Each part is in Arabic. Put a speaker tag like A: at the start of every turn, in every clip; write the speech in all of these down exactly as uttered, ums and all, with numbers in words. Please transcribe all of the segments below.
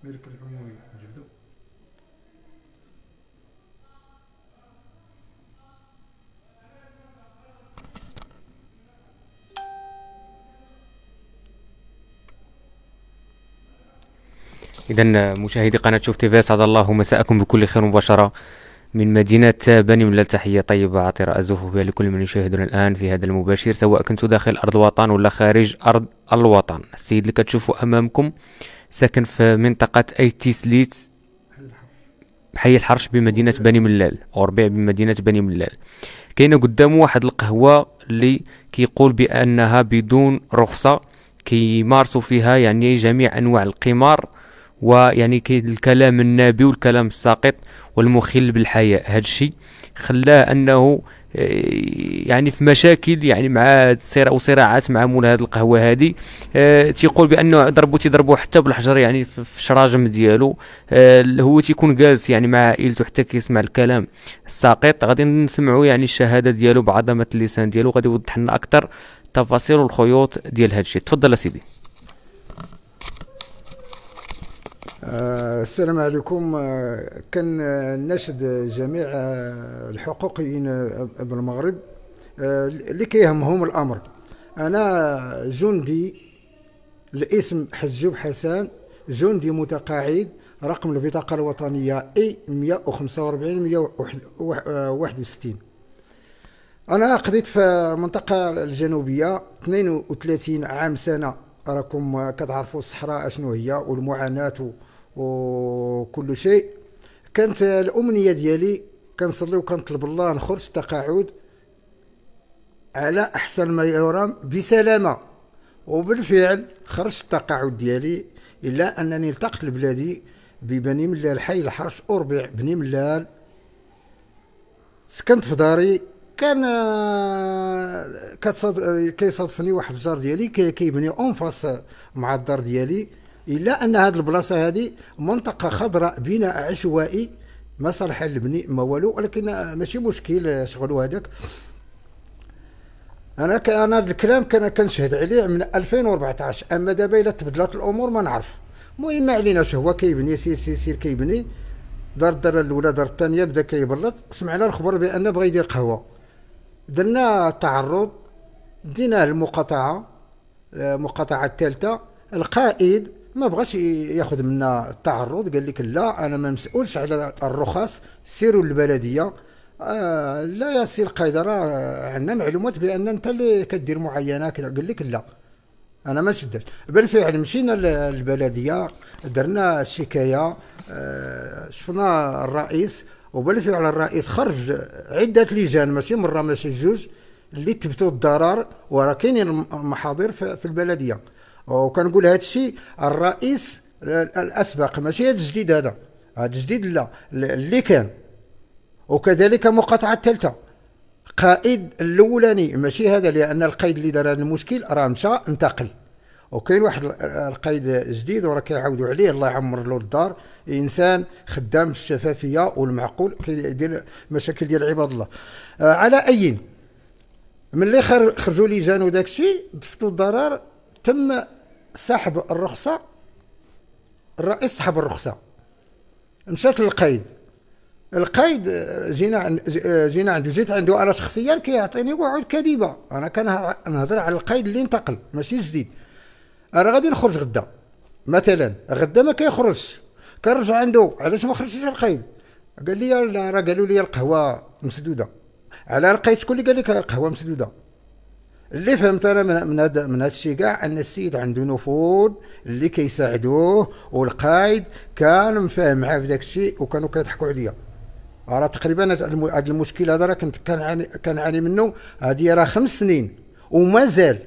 A: ملك العمومي نجبدو.
B: إذا مشاهدي قناة شوف تيفي، أسعد الله مساءكم بكل خير مباشرة من مدينة بني ملال. تحية طيبة عطرة أزف بها لكل من يشاهدنا الآن في هذا المباشر، سواء كنتوا داخل أرض الوطن ولا خارج أرض الوطن. السيد اللي كتشوفوا أمامكم ساكن في منطقة أيتي سليت بحي الحرش بمدينة بني ملال، أو ربيع بمدينة بني ملال. كاينه قدامه واحد القهوة اللي كيقول بأنها بدون رخصة، كيمارسوا فيها يعني جميع أنواع القمار، ويعني الكلام النابي والكلام الساقط والمخل بالحياة. هذا الشيء خلاه انه يعني في مشاكل يعني مع صراع وصراعات مع مول هذه القهوه هذه. أه تيقول بانه ضربوا تيضربوا حتى بالحجر يعني في الشراجم ديالو. أه هو تيكون جالس يعني مع عائلته حتى كيسمع الكلام الساقط. غادي نسمعوا يعني الشهاده ديالو بعظمه اللسان ديالو، غادي يوضح لنا اكثر تفاصيل والخيوط ديال هذا الشيء. تفضل يا سيدي.
A: آه السلام عليكم. آه كان نشد جميع آه الحقوقيين بالمغرب آه اللي كيهمهم الامر. انا جندي، الاسم حجوب حسن، جندي متقاعد، رقم البطاقه الوطنيه اي مية وخمسة وأربعين مية وواحد وستين. انا قضيت في المنطقه الجنوبيه اثنين وثلاثين عام سنه. راكم كتعرفوا الصحراء اشنو هي والمعاناه وكل شيء. كانت الامنيه ديالي كنصلي وكنطلب الله نخرج التقاعد على احسن ما يرام بسلامه، وبالفعل خرجت التقاعد ديالي، الا انني التقت لبلادي ببني ملال حي الحرش اربع بني ملال. سكنت في داري، كان كيصادفني واحد الجار ديالي كيبني اونفاس مع الدار ديالي، الا ان هذه البلاصه هذه منطقه خضراء، بناء عشوائي ما صالح للبني ما والو، ولكن ماشي مشكل شغلو هذاك. انا ك... انا هذا الكلام كان كنشهد عليه من ألفين وأربعطاش، اما دابا الا تبدلات الامور ما نعرف. المهم ما عليناش، هو كيبني سير سير سير كيبني. دار الدار الاولى دار الثانيه بدا كيبلط، سمعنا الخبر بان بغى يدير قهوه. درنا التعرض، دينا المقاطعه، المقاطعه الثالثه. القائد ما بغاش ياخذ منا التعرض، قال لك لا انا ما مسؤولش على الرخص، سيروا للبلديه. آه لا يا سي القائد، راه عندنا معلومات بان انت اللي كدير معاينه كذا. قال لك لا انا ما شداش. بالفعل مشينا للبلديه، درنا الشكايه، آه شفنا الرئيس، وبالفعل الرئيس خرج عده لجان، ماشي مره ماشي جوج، اللي تثبتوا الضرر، وراه كاينين المحاضر في البلديه. وكنقول هذا الشيء الرئيس الاسبق، ماشي هذا الجديد، هذا هذا الجديد لا اللي كان. وكذلك مقاطعه الثالثه، قائد الاولاني ماشي هذا، لان القائد اللي دار هذا المشكل راه مشى انتقل، وكاين واحد القائد جديد وراه كيعاودوا عليه، الله يعمر له الدار، انسان خدام بالشفافيه والمعقول، كيدير مشاكل ديال عباد الله. آه على اي، ملي خرجوا لجان وداك الشيء ضفتوا الضرر، تم سحب الرخصه. الرئيس سحب الرخصه، مشات للقائد. القائد جينا جينا عنده، جيت عنده انا شخصيا، كيعطيني وعود كاذبه. انا كنهضر على القائد اللي انتقل ماشي جديد. انا غادي نخرج غدا مثلا، غدا ما كيخرجش، كنرجع عنده، علاش ما خرجتش القائد؟ قال لي راه قالوا لي القهوه مسدوده. على القائد شكون اللي قال لك القهوه مسدوده؟ اللي فهمت انا من من هذا من هذا الشيء كاع، ان السيد عنده نفوذ اللي كيساعدوه، والقائد كان مفاهم معاه في ذاك الشيء، وكانوا كيضحكوا عليا. راه تقريبا هذا المشكل هذا راه كنت كنعاني كنعاني منه، هذه راه خمس سنين ومازال.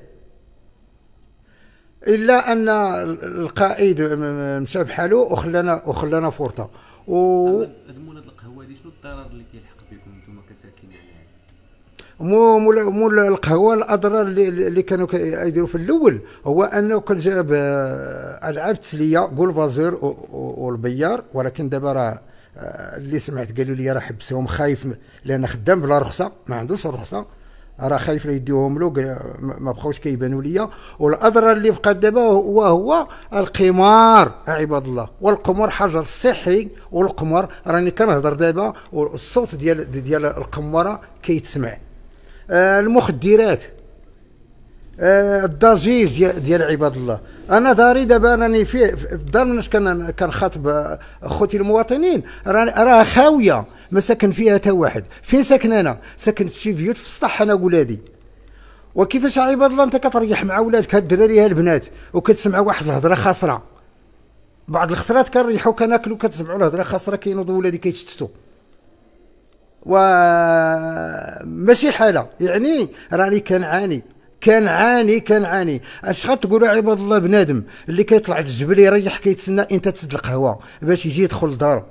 A: الا ان القائد مشى بحاله وخلانا وخلانا فورطه. و
B: مول هاد القهوه هادي شنو الضرر اللي كيلحق بكم نتوما كساكنين يعني؟
A: مو مول مول القهوه، الاضرار اللي, اللي كانوا كيديروا في الاول هو انه كان جاب العاب تسليه، قول فازور والبيار، ولكن دابا راه اللي سمعت قالوا لي راه حبسهم، خايف لان خدام بلا رخصه، ما عندوش رخصه. راه خايف لا يديوهم له، ما بقاوش كيبانوا ليا. والاضرار اللي بقى دابا هو هو القمار عباد الله، والقمار حجر صحي، والقمار راني كنهضر دابا والصوت ديال ديال القماره كيتسمع. آه المخدرات، آه الضجيج ديال, ديال عباد الله. انا داري دابا راني في الدار مناش كنخاطب اخوتي المواطنين، راه خاويه ما ساكن فيها حتى واحد. فين ساكن انا؟ ساكن في شي بيوت في السطح انا ولادي. وكيفاش عباد الله انت كتريح مع ولادك هاد الدراري ها البنات وكتسمع واحد الهضره خاسره؟ بعض الخطرات كنريحو كناكلو كتسمعوا الهضره خاسره كينوضوا ولادي كيتشتتوا. و ماشي حاله يعني راني كنعاني كنعاني كنعاني. اش غتقولوا عباد الله؟ بنادم اللي كيطلع للجبل يريح كيتسنى انت تسد القهوه باش يجي يدخل لدارو،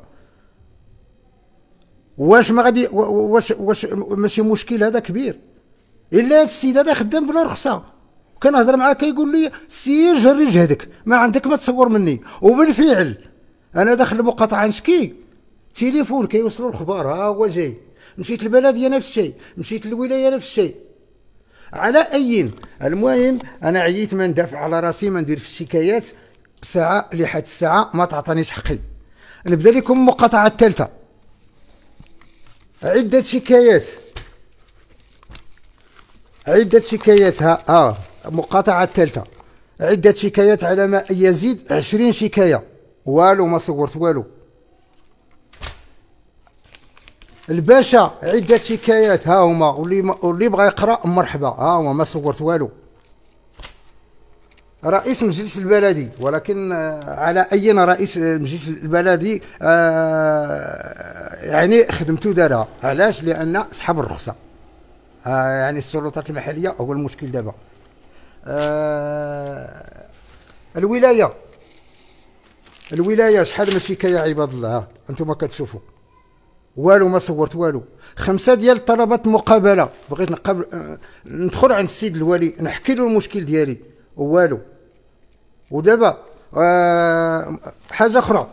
A: واش ما غادي واش واش ماشي مشكل هذا كبير؟ الا هذا السيد هذا خدام بلا رخصه كنهضر معاه كيقول لي سير جري جهدك ما عندك ما تصور مني. وبالفعل انا داخل المقاطعه نشكي، تليفون كيوصلوا الخبار ها هو جاي. مشيت البلديه نفس الشيء، مشيت الولايه نفس الشيء. على اي المهم انا عييت ما ندافع على راسي، ما ندير في الشكايات ساعه لحد الساعه ما تعطانيش حقي. نبدا لكم المقاطعه الثالثه. عده شكايات عده شكايات ها اه المقاطعه الثالثه. عده شكايات على ما يزيد عشرين شكايه، والو ما صورت والو. الباشا عده شكايات ها هما، واللي واللي بغى يقرا مرحبا ها هما ما صورت والو. رئيس مجلس البلدي، ولكن على اي رئيس المجلس البلدي آه يعني خدمته دارها. علاش؟ لان سحب الرخصه. آه يعني السلطات المحليه هو المشكل دابا. آه الولايه الولايه شحال من شكايه عباد الله انتم كتشوفوا، والو ما صورت والو. خمسه ديال طلبات مقابله، بغيت نقابل آه ندخل عند السيد الوالي نحكي له المشكل ديالي والو. ودابا آه حاجه اخرى،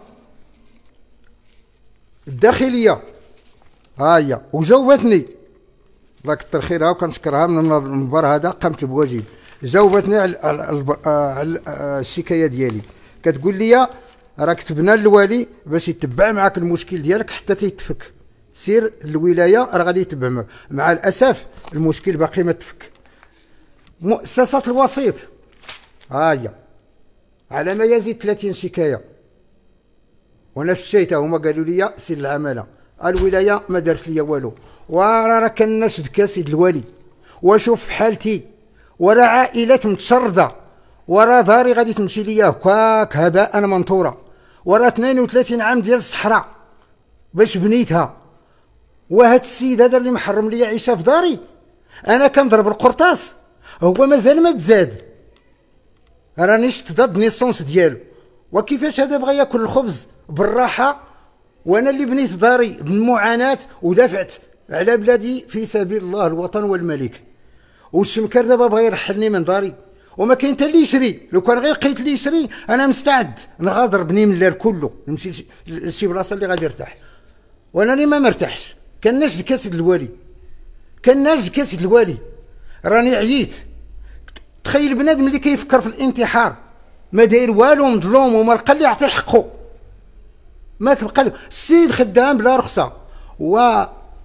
A: الداخليه ها هي وجاوبتني الله يكثر خيرها وكنشكرها من المنبر هذا، قامت بواجب. جاوبتني على على الشكايه ديالي، كتقول لي راه كتبنا للوالي باش يتبع معاك المشكل ديالك حتى تيتفك. سير الولايه راه غادي يتبع معك. مع الاسف المشكل باقي ما تفك. مؤسسه الوسيط ها هي على ما يزيد ثلاثين شكايه، ونفس الشيء تا هما قالوا لي سير العماله. الولايه ما دارت لي والو، وراه راه كنشدك يا سيد الوالي وشوف حالتي، وراه عائله متشرده، وراه داري غادي تمشي ليا هكاك هباء منثورا، وراه اثنين وثلاثين عام ديال الصحراء باش بنيتها. وهاد السيد هذا اللي محرم لي عيشه في داري انا كنضرب القرطاس هو مازال ما تزاد، راني شفت ضد نيسونس ديالو. وكيفاش هذا بغى ياكل الخبز بالراحه وانا اللي بنيت داري بالمعاناه ودافعت على بلادي في سبيل الله الوطن والملك. والشمكر دابا بغى يرحلني من داري وما كاين حتى اللي يشري. لو كان غير لقيت اللي يشري انا مستعد نغادر بني من الليل كله نمشي لشي بلاصه اللي غادي يرتاح، وانا ما مرتاحش. كناش سيد الوالي كناش سيد الوالي راني عييت. تخيل بنادم اللي كيفكر في الانتحار ما داير والو مظلوم وما لقى اللي يعطي حقه، ما كيبقى له. السيد خدام بلا رخصه. و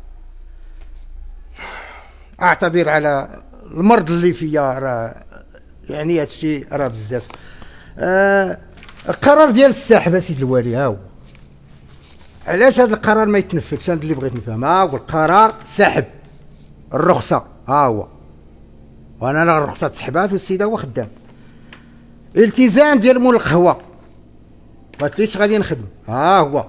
A: اعتذر على المرض اللي فيا، راه يعني هادشي راه بزاف. آه القرار ديال السحب سيد الوالي ها هو. علاش هذا القرار ما يتنفذش؟ هذا اللي بغيت نفهم. ها هو القرار سحب الرخصه ها هو، وانا لا الرخصه تسحبات والسيد هو خدام. التزام ديال مول القهوه ما قلتليش غادي نخدم ها هو.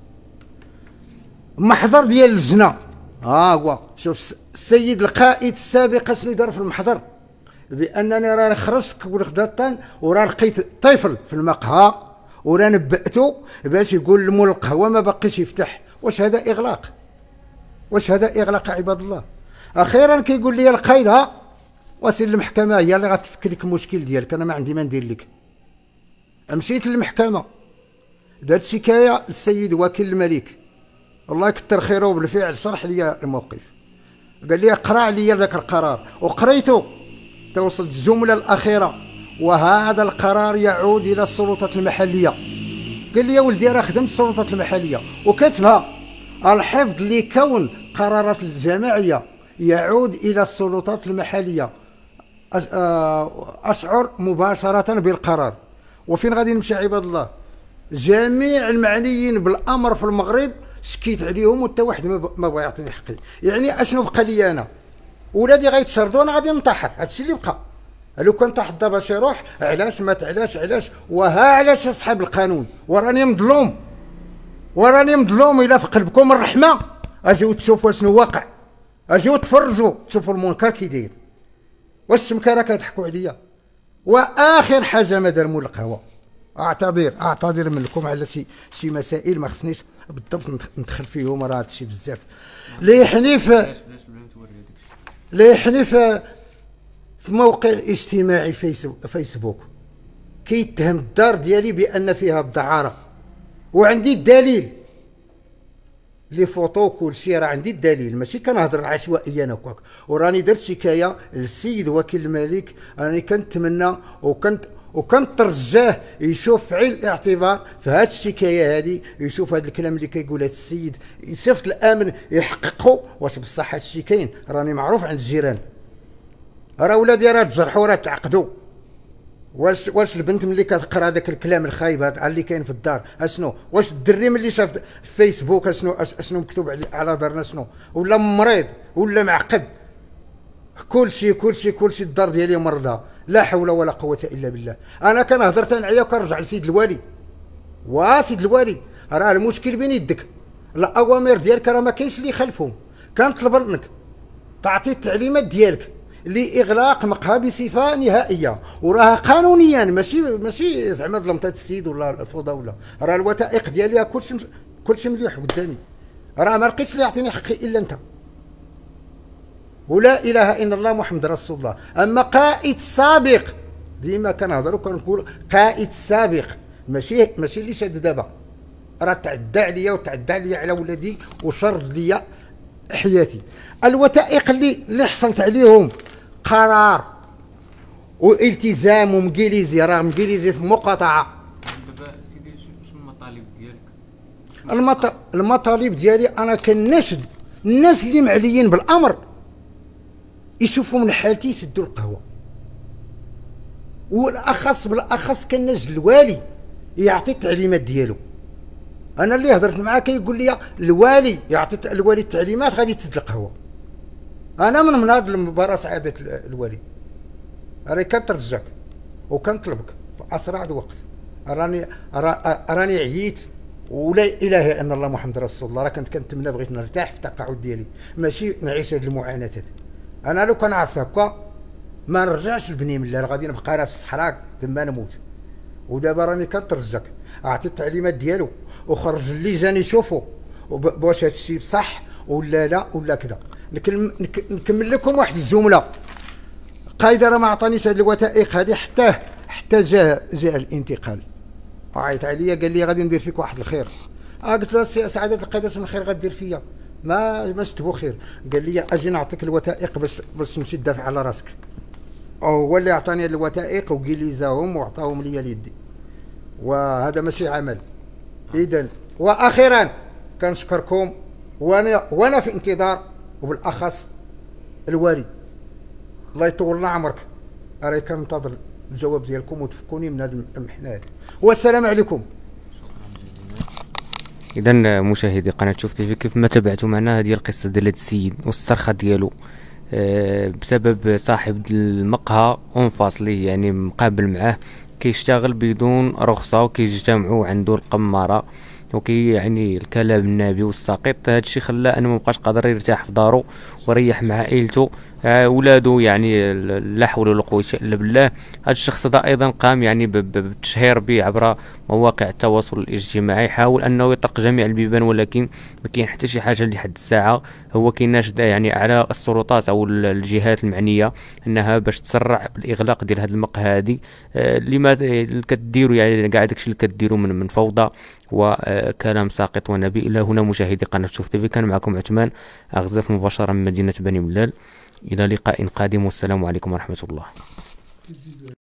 A: محضر ديال اللجنه ها هو. شوف السيد القائد السابق شنو دار في المحضر، بانني راه خرجت ولخدطن وراه لقيت طفل في المقهى وراه نبأتو باش يقول لمول القهوه ما باقيش يفتح. واش هذا اغلاق؟ واش هذا اغلاق عباد الله؟ اخيرا كيقول لي القايد ها وسير للمحكمه هي اللي غتفك لك المشكل ديالك، انا ما عندي ما ندير لك. مشيت للمحكمه درت شكايه للسيد وكيل الملك الله يكثر خيره، وبالفعل شرح لي الموقف. قال لي اقرا عليا ذاك القرار، وقريته توصلت الجمله الاخيره: وهذا القرار يعود الى السلطات المحليه. قال لي يا ولدي راه خدمت السلطات المحليه وكتبها: الحفظ لكون قرارات الجماعيه يعود الى السلطات المحليه، اشعر مباشره بالقرار. وفين غادي نمشي عباد الله؟ جميع المعنيين بالامر في المغرب سكيت عليهم وحتى واحد ما بغى يعطيني حقي. يعني اشنو بقى لي انا؟ ولادي غيتشردوا انا غادي ننتحر، هادشي اللي بقى. لو كان طاح دابا شي روح علاش مات، علاش علاش وها علاش اصحاب القانون، وراني مظلوم وراني مظلوم. الا في قلبكم الرحمه اجيو تشوفوا شنو واقع، اجيو تفرجوا تشوفوا المنكر كي داير. واش السمكاره كيضحكوا عليا؟ واخر حاجه ما دار مول القهوه، اعتذر اعتذر منكم على شي شي مسائل ما خصنيش بالضبط ندخل فيهم، راه هادشي بزاف. لي حنيف لي حنيف في موقع الاجتماعي فيسبوك كيتهم الدار ديالي بان فيها الدعاره، وعندي الدليل لي فوطو كلشي، راه عندي الدليل، ماشي كنهضر عشوائيا هكاك. وراني درت شكايه للسيد وكيل الملك، راني كنتمنى وكنت وكنترجاه يشوف عين الاعتبار في هذه الشكايه هذه، يشوف هذا الكلام اللي كيقول هذا السيد، يصيفط الامن يحققوا واش بصح هذا الشيء كاين. راني معروف عند الجيران، راه ولادي راه تجرحوا راه تعقدوا. واش واش البنت ملي كتقرا داك الكلام الخايب هذا اللي كاين في الدار اشنو؟ واش الدري ملي شاف في فيسبوك اشنو اشنو مكتوب على دارنا شنو؟ ولا مريض ولا معقد؟ كلشي كلشي كلشي الدار ديالي مرضى، لا حول ولا قوه الا بالله. انا كنهضر تنعيا وكنرجع لسيد الوالي، وسيد الوالي راه المشكل بين يدك، الاوامر ديالك راه ما كاينش اللي يخالفهم. كنطلب منك تعطي التعليمات ديالك لاغلاق مقهى بصفه نهائيه، وراها قانونيا، ماشي ماشي زعما ظلمت السيد ولا الفوضى، ولا راه الوثائق ديالي كلشي كلشي مليح قدامي، راه ما لقيتش اللي يعطيني حقي الا انت. ولا اله الا الله محمد رسول الله. اما قائد سابق، ديما كنهضر وكنقول قائد سابق، ماشي ماشي اللي شاد دابا، راه تعدى عليا وتعدى عليا على ولادي وشرد ليا حياتي. الوثائق اللي اللي حصلت عليهم قرار والتزام ومقيليزي، راه مقيليزي في مقاطعه.
B: دابا سيدي شنو المطالب ديالك؟
A: المط... المطالب ديالي انا كنشد الناس اللي معليين بالامر يشوفوا من حالتي يسدوا القهوه، والاخص بالاخص كنجد الوالي يعطي التعليمات ديالو. انا اللي هضرت معاه كيقول لي الوالي يعطي الوالي التعليمات غادي تسد القهوه. انا من من هذه المباراه سعاده الوالي راني كنترجاك وكنطلبك في اسرع وقت. راني راني عييت، ولا اله الا الله محمد رسول الله. راه كنت كنتمنى بغيت نرتاح في التقاعد ديالي، ماشي نعيش هذه المعاناه هذه. انا لو كان عرفت هكا ما نرجعش لبني ملي، راه غادي نبقى انا في الصحراء تما نموت. ودابا راني كنترجاك اعطي التعليمات ديالو وخرج اللجان يشوفوا واش هذا الشيء بصح ولا لا ولا كذا. نكمل لكم واحد الجمله. قايده راه ما عطانيش هذه الوثائق هذه حتى حتى جاء جاء الانتقال، وعيط عليا قال لي غادي ندير فيك واحد الخير. اه قلت له سعاده القياده من الخير غدير فيا؟ ما ما شتبو خير. قال لي اجي نعطيك الوثائق باش باش تمشي تدافع على راسك. هو اللي عطاني الوثائق وقيليزاهم وعطاهم لي ليدي، وهذا ماشي عمل. اذا واخيرا كنشكركم، وانا وانا في انتظار، وبالاخص الوالي الله يطول لنا عمرك، راه كننتظر الجواب ديالكم وتفكوني من هذه المحنه هذه. والسلام عليكم.
B: اذا مشاهدي قناه شوف تي في، كيف ما تابعتوا معنا هذه القصه ديال هذا السيد والصرخه ديالو أه بسبب صاحب المقهى انفاصلي، يعني مقابل معاه كيشتغل بدون رخصه وكيجتمعوا عنده القماره وكي يعني الكلام النابي والساقط. هذا الشيء خلاه انه مابقاش قادر يرتاح في دارو وريح مع عائلته. ولاده يعني لا حول ولا قوه الا بالله. هذا الشخص هذا ايضا قام يعني بالتشهير به عبر مواقع التواصل الاجتماعي، حاول انه يطرق جميع البيبان ولكن ما كاين حتى شي حاجه لحد الساعه. هو كيناشد يعني على السلطات او الجهات المعنيه انها باش تسرع بالاغلاق ديال هذه المقهى هذه. لما كديروا يعني كاع داكشي اللي كديروا من من فوضى وكلام ساقط ونبي. الى هنا مشاهدي قناه شوف تيفي، كان معكم عثمان أغزاف مباشره من مدينه بني ملال. الى لقاء قادم والسلام عليكم ورحمه الله.